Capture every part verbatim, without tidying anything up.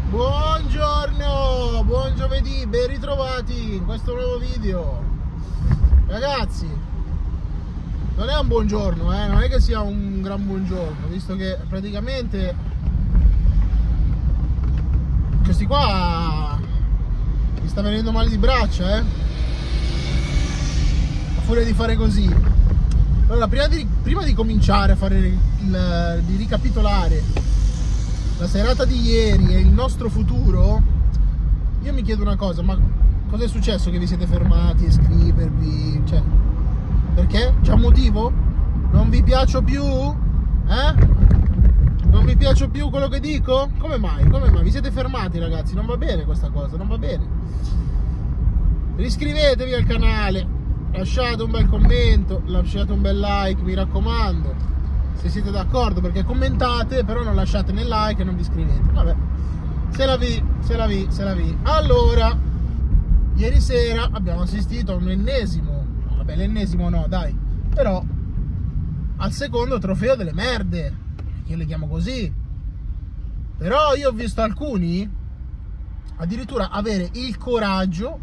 Buongiorno, buon giovedì, ben ritrovati in questo nuovo video. Ragazzi, non è un buongiorno, eh? Non è che sia un gran buongiorno, visto che praticamente questi qua mi sta venendo male di braccia, eh? A furia di fare così. Allora, prima di, prima di cominciare a fare il, di ricapitolare la serata di ieri e il nostro futuro, io mi chiedo una cosa: ma cosa è successo che vi siete fermati a iscrivervi? Cioè, perché? C'è un motivo? Non vi piaccio più? Eh? Non vi piaccio più quello che dico? Come mai? Come mai? Vi siete fermati, ragazzi? Non va bene questa cosa, non va bene. Iscrivetevi al canale, lasciate un bel commento, lasciate un bel like, mi raccomando, se siete d'accordo, perché commentate però non lasciate né like e non vi iscrivete. Vabbè, se la vi, se la vi, se la vi. Allora, ieri sera abbiamo assistito a un ennesimo, vabbè l'ennesimo no dai, però al secondo trofeo delle merde, io le chiamo così. Però io ho visto alcuni addirittura avere il coraggio,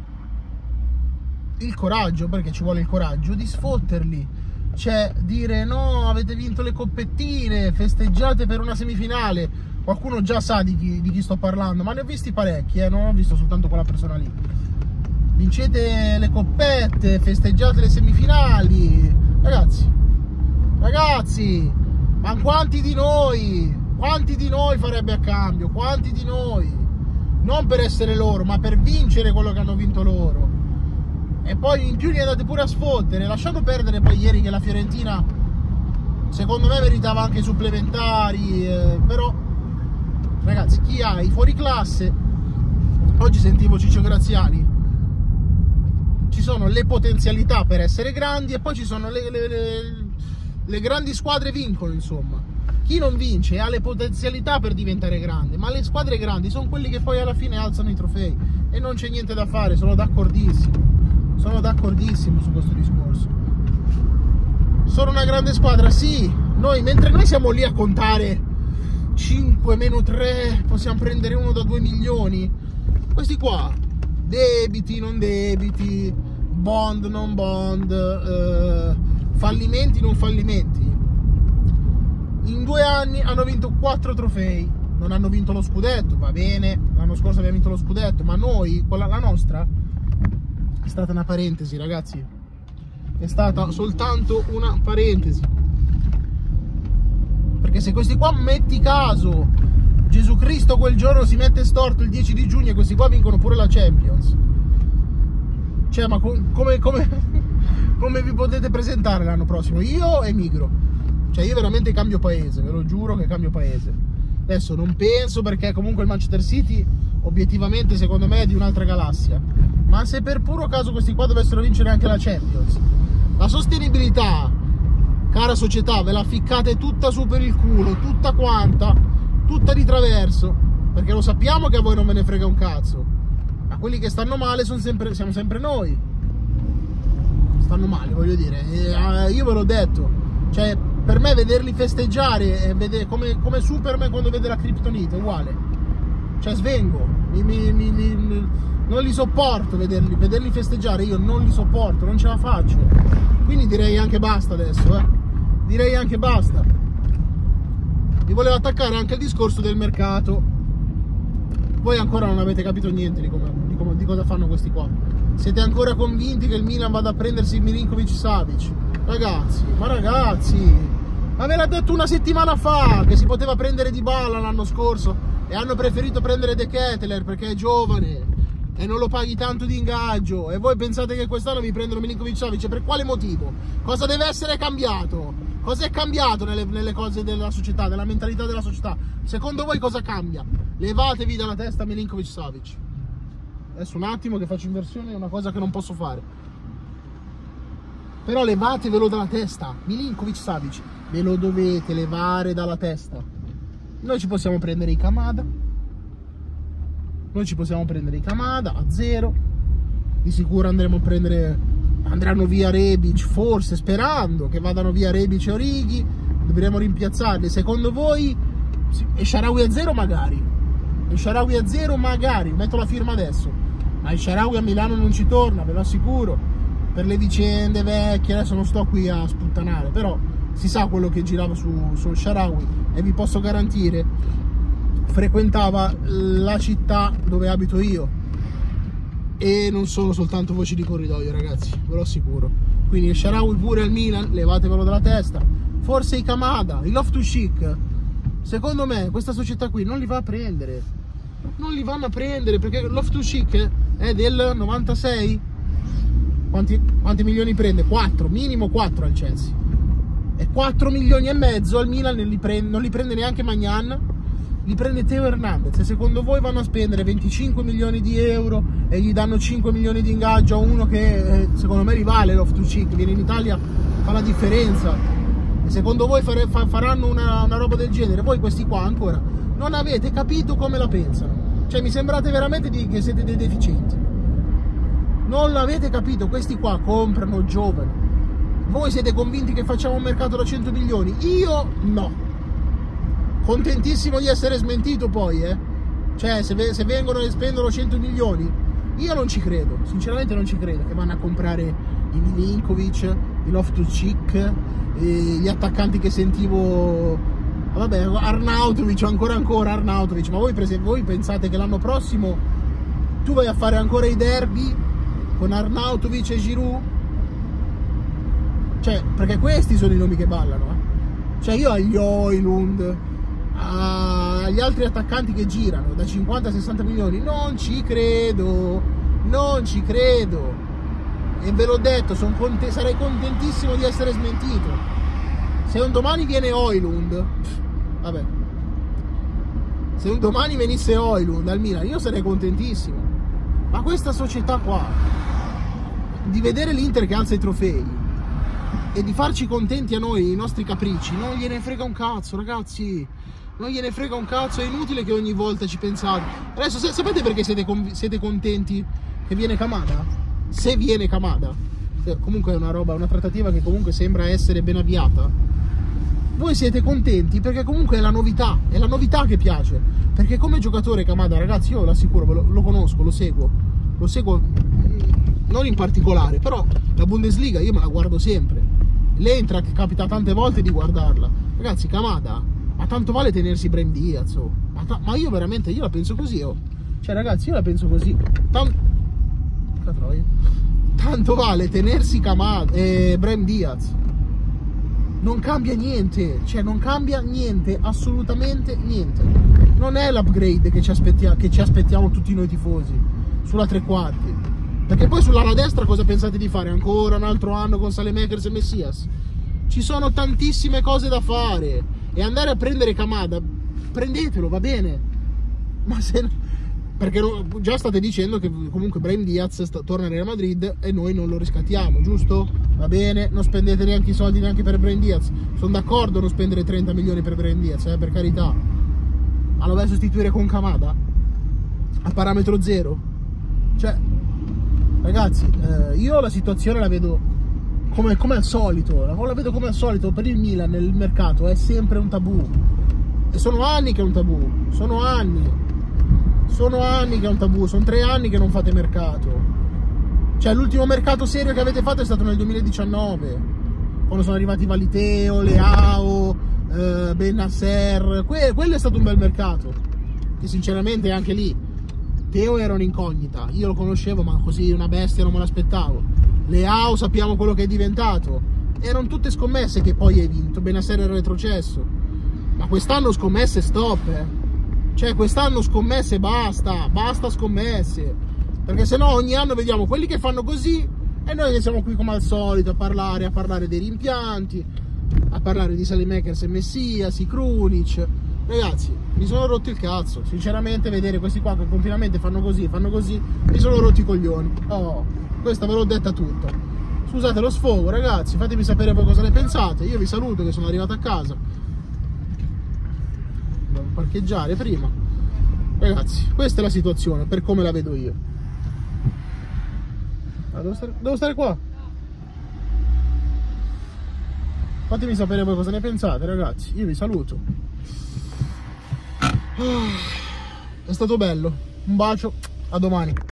il coraggio, perché ci vuole il coraggio, di sfotterli. Cioè, dire no, avete vinto le coppettine, festeggiate per una semifinale. Qualcuno già sa di chi, di chi sto parlando, ma ne ho visti parecchi, eh? Non ho visto soltanto quella persona lì. Vincete le coppette, festeggiate le semifinali. Ragazzi, ragazzi, ma quanti di noi, quanti di noi farebbe a cambio? Quanti di noi? Non per essere loro, ma per vincere quello che hanno vinto loro. E poi in più li andate pure a sfottere, lasciando perdere poi ieri che la Fiorentina secondo me meritava anche i supplementari, eh, però ragazzi, chi ha i fuoriclasse, oggi sentivo Ciccio Graziani, ci sono le potenzialità per essere grandi e poi ci sono le, le, le, le grandi squadre vincono, insomma. Chi non vince ha le potenzialità per diventare grande, ma le squadre grandi sono quelli che poi alla fine alzano i trofei e non c'è niente da fare, sono d'accordissimo. Sono d'accordissimo su questo discorso. Sono una grande squadra, sì. Noi, mentre noi siamo lì a contare cinque meno tre, possiamo prendere uno da due milioni. Questi qua, debiti, non debiti, bond, non bond, eh, fallimenti, non fallimenti. In due anni hanno vinto quattro trofei. Non hanno vinto lo scudetto, va bene. L'anno scorso abbiamo vinto lo scudetto, ma noi, con la, la nostra... è stata una parentesi, ragazzi, è stata soltanto una parentesi, perché se questi qua, metti caso Gesù Cristo quel giorno si mette storto il dieci di giugno e questi qua vincono pure la Champions, cioè ma com come, come, come vi potete presentare l'anno prossimo? Io emigro, cioè io veramente cambio paese, ve lo giuro che cambio paese. Adesso non penso, perché comunque il Manchester City obiettivamente secondo me è di un'altra galassia, ma se per puro caso questi qua dovessero vincere anche la Champions, la sostenibilità, cara società, ve la ficcate tutta su per il culo, tutta quanta, tutta di traverso, perché lo sappiamo che a voi non ve ne frega un cazzo, ma quelli che stanno male sono sempre, siamo sempre noi. Stanno male, voglio dire, e, uh, io ve l'ho detto, cioè per me vederli festeggiare è vedere come, come Superman quando vede la Kryptonite, è uguale, cioè svengo, mi, mi, mi, mi, non li sopporto vederli, vederli festeggiare, io non li sopporto, non ce la faccio, quindi direi anche basta adesso, eh? direi anche basta. Vi volevo attaccare anche al discorso del mercato, voi ancora non avete capito niente di, come, di, come, di cosa fanno questi qua, siete ancora convinti che il Milan vada a prendersi Milinkovic-Savic, ragazzi, ma ragazzi, ma ve l'ha detto una settimana fa che si poteva prendere Dybala l'anno scorso e hanno preferito prendere De Ketelaere perché è giovane e non lo paghi tanto di ingaggio, e voi pensate che quest'anno vi prendono Milinkovic-Savic? Per quale motivo? Cosa deve essere cambiato? Cosa è cambiato nelle, nelle cose della società, nella mentalità della società? Secondo voi cosa cambia? Levatevi dalla testa Milinkovic-Savic. Adesso un attimo che faccio inversione, è una cosa che non posso fare, però levatevelo dalla testa. Milinkovic-Savic ve lo dovete levare dalla testa. Noi ci possiamo prendere i Kamada, noi ci possiamo prendere i Kamada a zero, di sicuro andremo a prendere, andranno via Rebic, forse, sperando che vadano via Rebic e Origi, dovremo rimpiazzarli. Secondo voi e Shaarawy a zero magari, il Shaarawy a zero magari, metto la firma adesso, ma il Shaarawy a Milano non ci torna, ve lo assicuro, per le vicende vecchie. Adesso non sto qui a sputtanare, però si sa quello che girava su, sul Shaarawy, e vi posso garantire frequentava la città dove abito io, e non sono soltanto voci di corridoio, ragazzi, ve lo assicuro. Quindi il Shaarawy pure al Milan, levatevelo dalla testa. Forse i Kamada, i Loftus-Cheek, secondo me questa società qui non li va a prendere, non li vanno a prendere, perché Loftus-Cheek è del novantasei. Quanti, quanti milioni prende? quattro, minimo quattro al Chelsea, e quattro milioni e mezzo al Milan non li prende, non li prende neanche Magnan, li prende Theo Hernandez. E secondo voi vanno a spendere venticinque milioni di euro e gli danno cinque milioni di ingaggio a uno che eh, secondo me rivale Loftus-Cheek, viene in Italia, fa la differenza? E secondo voi fare, fa, faranno una, una roba del genere? Voi questi qua ancora non avete capito come la pensano, cioè mi sembrate veramente di, che siete dei deficienti, non l'avete capito. Questi qua comprano giovani. Voi siete convinti che facciamo un mercato da cento milioni? Io no. Contentissimo di essere smentito poi, eh. Cioè, se, se vengono e spendono cento milioni, io non ci credo. Sinceramente non ci credo che vanno a comprare i Milinkovic, i Loftus-Cheek, gli attaccanti che sentivo. Vabbè, Arnautovic, ancora ancora Arnautovic. Ma voi, voi pensate che l'anno prossimo tu vai a fare ancora i derby con Arnautovic e Giroud? Cioè, perché questi sono i nomi che ballano, eh? Cioè, io agli Højlund, agli altri attaccanti che girano da cinquanta a sessanta milioni non ci credo, non ci credo, e ve l'ho detto, son conte sarei contentissimo di essere smentito. Se un domani viene Højlund, vabbè, se un domani venisse Højlund al Milan, io sarei contentissimo. Ma questa società qua, di vedere l'Inter che alza i trofei e di farci contenti a noi, i nostri capricci, non gliene frega un cazzo, ragazzi. Non gliene frega un cazzo, è inutile che ogni volta ci pensate. Adesso, sapete perché siete, siete contenti che viene Kamada? Se viene Kamada, comunque è una roba, una trattativa che comunque sembra essere ben avviata. Voi siete contenti perché comunque è la novità, è la novità che piace. Perché come giocatore Kamada, ragazzi, io l'assicuro, lo, lo conosco, lo seguo, lo seguo non in particolare, però la Bundesliga io me la guardo sempre. L'Eintracht capita tante volte di guardarla. Ragazzi, Kamada, ma tanto vale tenersi Brahim Diaz, oh. ma, ma io veramente, io la penso così, oh. Cioè ragazzi, io la penso così. Tan... Tanto vale tenersi Kamada e eh, Brahim Diaz. Non cambia niente, cioè non cambia niente, assolutamente niente. Non è l'upgrade che ci aspettiamo, che ci aspettiamo tutti noi tifosi sulla tre quarti. Perché poi sull'ala destra cosa pensate di fare? Ancora un altro anno con Saelemaekers e Messias? Ci sono tantissime cose da fare. E andare a prendere Kamada, prendetelo, va bene, ma se perché già state dicendo che comunque Brahim Diaz torna nel Madrid e noi non lo riscattiamo, giusto? Va bene, non spendete neanche i soldi neanche per Brahim Diaz. Sono d'accordo a non spendere trenta milioni per Brahim Diaz, eh, per carità, ma lo vai a sostituire con Kamada a parametro zero? Cioè, ragazzi, eh, io la situazione la vedo Come, come al solito, la vedo come al solito. Per il Milan nel mercato è sempre un tabù, e sono anni che è un tabù, sono anni, sono anni che è un tabù, sono tre anni che non fate mercato. Cioè l'ultimo mercato serio che avete fatto è stato nel duemiladiciannove, quando sono arrivati Valiteo, Leao, eh, Bennacer. Que quello è stato un bel mercato, che sinceramente anche lì Theo era un'incognita, io lo conoscevo ma così una bestia non me l'aspettavo. Leao sappiamo quello che è diventato, erano tutte scommesse che poi hai vinto. Bennacer era retrocesso, ma quest'anno scommesse stop, eh. Cioè quest'anno scommesse basta, basta scommesse, perché sennò ogni anno vediamo quelli che fanno così e noi che siamo qui come al solito a parlare, a parlare dei rimpianti, a parlare di Saelemaekers e Messias, i Krunic. Ragazzi, mi sono rotto il cazzo, sinceramente, vedere questi qua che continuamente fanno così, fanno così, mi sono rotti i coglioni. Oh, questa ve l'ho detta tutta. Scusate lo sfogo, ragazzi, fatemi sapere voi cosa ne pensate. Io vi saluto che sono arrivato a casa. Devo parcheggiare prima. Ragazzi, questa è la situazione per come la vedo io. Ah, devo, stare, devo stare qua. Fatemi sapere voi cosa ne pensate, ragazzi. Io vi saluto. è stato bello. Un bacio, a domani.